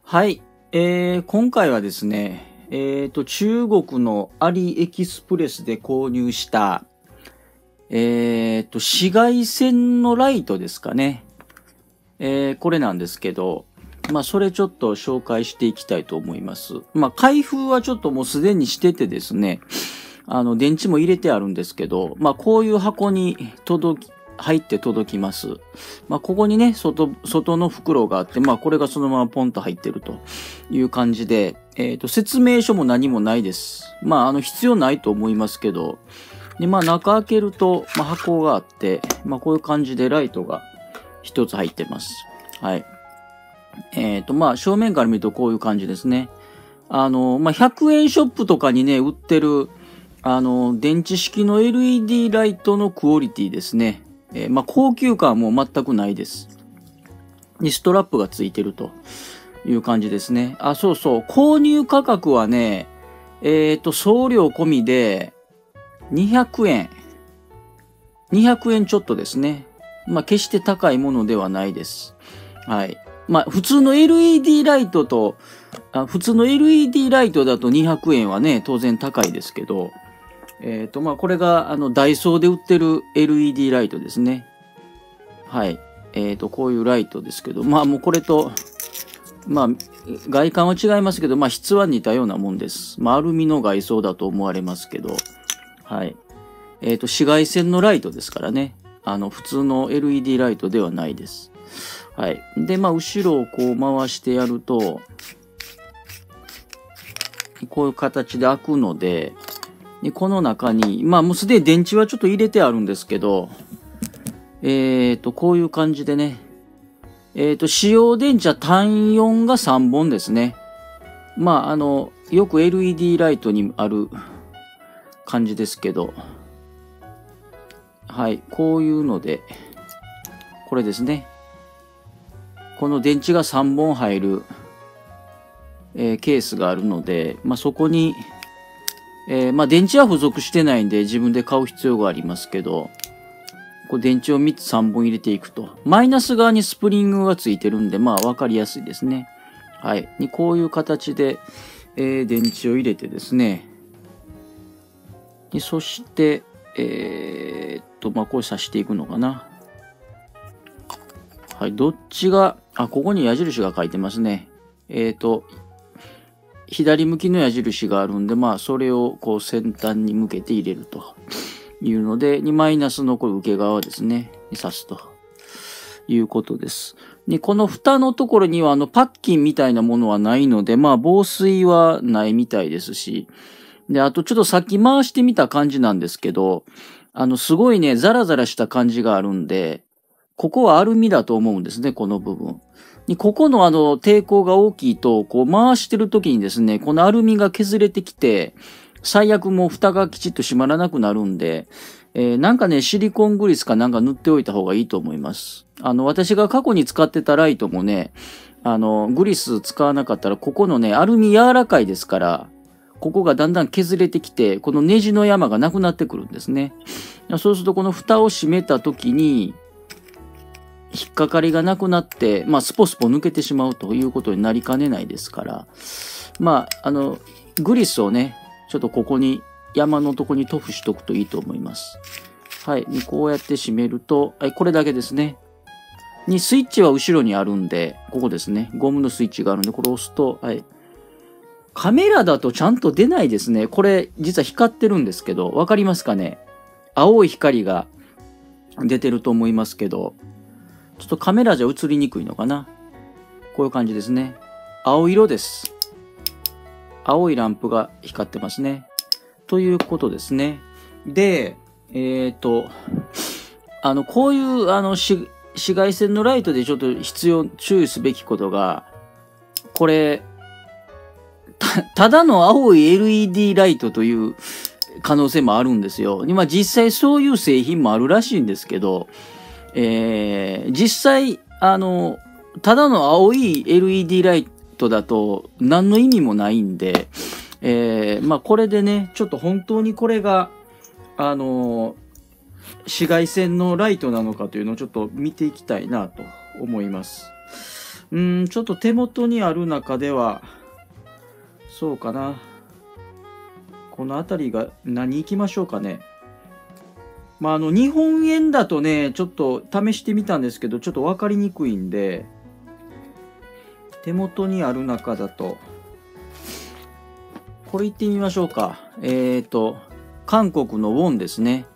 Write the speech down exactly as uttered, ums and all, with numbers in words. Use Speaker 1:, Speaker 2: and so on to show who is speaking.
Speaker 1: はい。えー、今回はですね、えーと、中国のアリエキスプレスで購入した、えーと、紫外線のライトですかね。えー、これなんですけど、まあ、それちょっと紹介していきたいと思います。まあ、開封はちょっともうすでにしててですね、あの、電池も入れてあるんですけど、まあ、こういう箱に届き、入って届きます。まあ、ここにね、外、外の袋があって、まあ、これがそのままポンと入ってるという感じで、えっと、説明書も何もないです。まあ、あの、必要ないと思いますけど、で、まあ、中開けると、まあ、箱があって、まあ、こういう感じでライトが一つ入ってます。はい。えっと、まあ、正面から見るとこういう感じですね。あの、まあ、ひゃくえんショップとかにね、売ってる、あの、電池式の エルイーディー ライトのクオリティですね。えー、まあ、高級感はもう全くないです。に、ストラップがついてるという感じですね。あ、そうそう。購入価格はね、えっと、送料込みでにひゃくえん。にひゃくえんちょっとですね。まあ、決して高いものではないです。はい。まあ、普通の エルイーディー ライトと、あ普通の エルイーディー ライトだとにひゃくえんはね、当然高いですけど、えっと、まあ、これが、あの、ダイソーで売ってる エルイーディー ライトですね。はい。えっと、こういうライトですけど、まあ、もうこれと、まあ、外観は違いますけど、まあ、質は似たようなもんです。まあ、アルミの外装だと思われますけど、はい。えっと、紫外線のライトですからね。あの、普通の エルイーディー ライトではないです。はい。で、まあ、後ろをこう回してやると、こういう形で開くので、で、この中に、まあもうすでに電池はちょっと入れてあるんですけど、えっと、こういう感じでね、えっと、使用電池は単よんがさんぼんですね。まあ、あの、よく エルイーディー ライトにある感じですけど、はい、こういうので、これですね。この電池がさんぼん入る、えー、ケースがあるので、まあそこに、えー、まあ電池は付属してないんで自分で買う必要がありますけど、こう電池をみっつさんぼん入れていくと。マイナス側にスプリングがついてるんで、まあわかりやすいですね。はい。にこういう形で、えー、電池を入れてですね。でそして、えー、っと、まあこれ挿していくのかな。はい。どっちが、あ、ここに矢印が書いてますね。えー、っと、左向きの矢印があるんで、まあ、それをこう先端に向けて入れるというので、にマイナスのこれ受け側ですね、に刺すということです。で、この蓋のところにはあのパッキンみたいなものはないので、まあ、防水はないみたいですし、で、あとちょっとさっき回してみた感じなんですけど、あの、すごいね、ザラザラした感じがあるんで、ここはアルミだと思うんですね、この部分。ここのあの抵抗が大きいと、こう回してる時にですね、このアルミが削れてきて、最悪もう蓋がきちっと閉まらなくなるんで、えー、なんかね、シリコングリスかなんか塗っておいた方がいいと思います。あの、私が過去に使ってたライトもね、あの、グリス使わなかったら、ここのね、アルミ柔らかいですから、ここがだんだん削れてきて、このネジの山がなくなってくるんですね。そうすると、この蓋を閉めた時に、引っかかりがなくなって、まあ、スポスポ抜けてしまうということになりかねないですから、まあ、あの、グリスをね、ちょっとここに、山のとこに塗布しとくといいと思います。はい。こうやって閉めると、はい、これだけですね。に、スイッチは後ろにあるんで、ここですね。ゴムのスイッチがあるんで、これを押すと、はい。カメラだとちゃんと出ないですね。これ、実は光ってるんですけど、わかりますかね？青い光が出てると思いますけど、ちょっとカメラじゃ映りにくいのかな。こういう感じですね。青色です。青いランプが光ってますね。ということですね。で、えっと、あの、こういう、あの、紫外線のライトでちょっと必要、注意すべきことが、これ、た、ただの青い エルイーディー ライトという可能性もあるんですよ。まあ実際そういう製品もあるらしいんですけど、えー、実際、あの、ただの青い エルイーディー ライトだと何の意味もないんで、えー、まあこれでね、ちょっと本当にこれが、あの、紫外線のライトなのかというのをちょっと見ていきたいなと思います。 うーん、ちょっと手元にある中では、そうかな。この辺りが何行きましょうかね。まあ、あの、日本円だとね、ちょっと試してみたんですけど、ちょっとわかりにくいんで、手元にある中だと、これ行ってみましょうか。えっと、韓国のウォンですね。